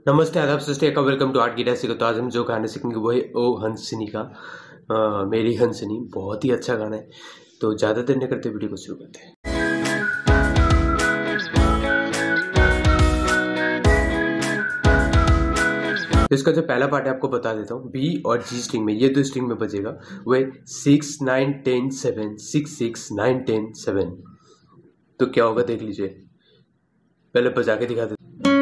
नमस्ते, आदाब, सत श्री अकाल, वेलकम टू आर्ट गिटार सीखो। तो आज हम जो गाना सीखेंगे वो है ओ हंसनी का मेरी हंसनी। बहुत ही अच्छा गाना है, तो ज़्यादा देर नहीं करते वीडियो को शुरू करते हैं। तो इसका जो पहला पार्ट है आपको बता देता हूँ। बी और जी स्ट्रिंग में, ये दो स्ट्रिंग में बजेगा। वो है 6 9 10 7, 6 6 9 10 7। तो क्या होगा देख लीजिए, पहले बजा के दिखा देता हूँ।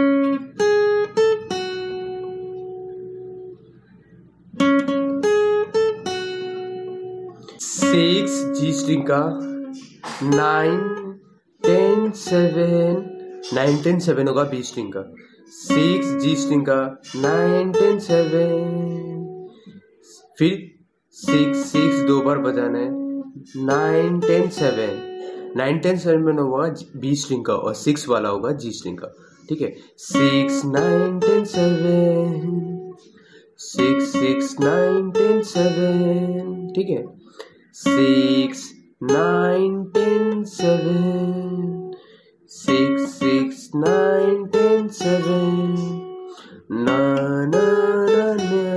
6 जी स्ट्रिंग का 9 10 7, 9 10 7 होगा बी स्ट्रिंग का। 6 जी स्ट्रिंग का 9 10 7, फिर 6 6 दो बार बजाना है। 9 10 7, 9 10 7 में होगा बी स्ट्रिंग का और 6 वाला होगा जी स्ट्रिंग का। ठीक है, 6 9 10 7, 6 6 9 10 7। ठीक है, 6 9 10 7, 6 6 9 10 7, na na na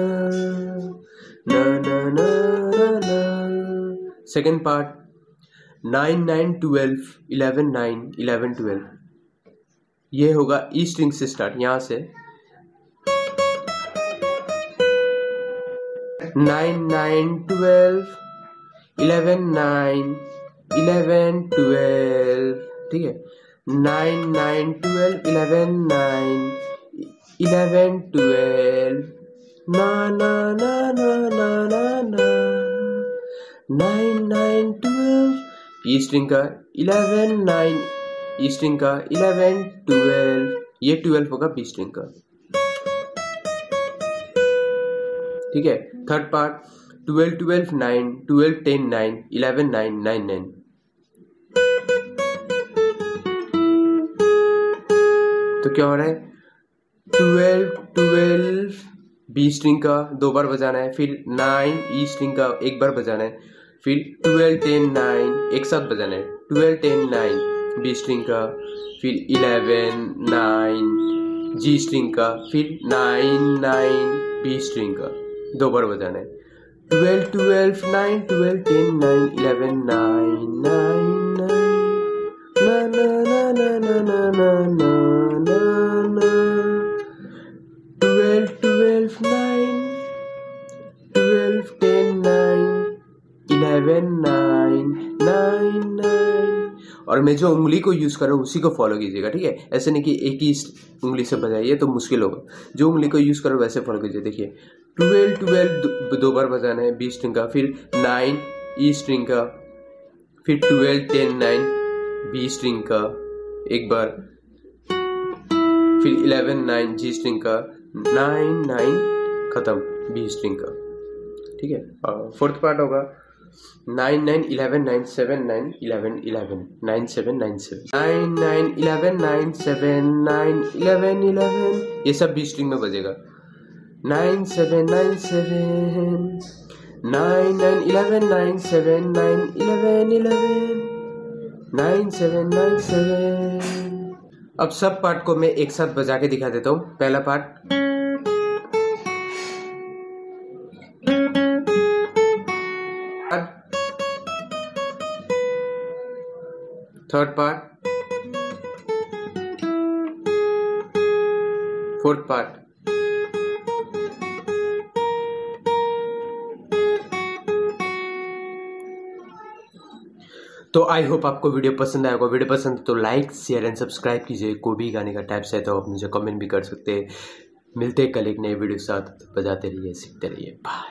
na na na na na। Second part 9 9 12 11 9 11 12। ये होगा ई स्ट्रिंग से स्टार्ट, यहां से 9 9 12 11 9 11 12। ठीक है, 9 9 12 11 9 11 12, ना ना ना ना ना ना ना, 9 9 12 ई स्ट्रिंग का 11 9, ई स्ट्रिंग का 11 12, ये 12 होगा बी स्ट्रिंग का। ठीक है, थर्ड पार्ट 12 12 9 12 10 9 11 9 9 9। तो क्या हो रहा है, 12 12 बी स्ट्रिंग का दो बार बजाना है, फिर 9 ई स्ट्रिंग का एक बार बजाना है, फिर 12 10 9 एक साथ बजाना है। 12 10 9 बी स्ट्रिंग का, फिर 11 9 जी स्ट्रिंग का, फिर 9 9 बी स्ट्रिंग का दो बार बजाना है। 12 12 9 12 10 9 11 9 9 9, ना ना ना ना ना ना ना ना ना, 12 12 9 12 10 9 11 9 9 9। और मैं जो उंगली को यूज कर रहा हूँ उसी को फॉलो कीजिएगा। ठीक है, ऐसे नहीं कि एक ही उंगली से बजाइए तो मुश्किल होगा। जो उंगली को यूज कर रहा हूँ वैसे फॉलो कीजिए। देखिए 12 12 दो बार बजाना है बी स्ट्रिंग का, फिर 9 ई स्ट्रिंग का, फिर 12 10 9 बी स्ट्रिंग का एक बार, फिर 11 9 जी स्ट्रिंग का, 9 9 खत्म बी स्ट्रिंग का। ठीक है, फोर्थ पार्ट होगा 9 9 11 9 7 9 11 11 9 7 9 7, 9 9 11 9 7 9 11 11, ये सब बी स्ट्रिंग में बजेगा। 9 7 9 7 9 9 11 9 7 9 11 11 9 7 9 7। अब सब पार्ट को मैं एक साथ बजा के दिखा देता हूँ। पहला part third part, fourth part. तो आई होप आपको वीडियो पसंद आएगा। वीडियो पसंद तो लाइक शेयर एंड सब्सक्राइब कीजिए। कोई भी गाने का टाइप्स है तो आप मुझे कमेंट भी कर सकते हैं। मिलते हैं कल एक नए वीडियो के साथ। बजाते रहिए, सीखते रहिए। बाय।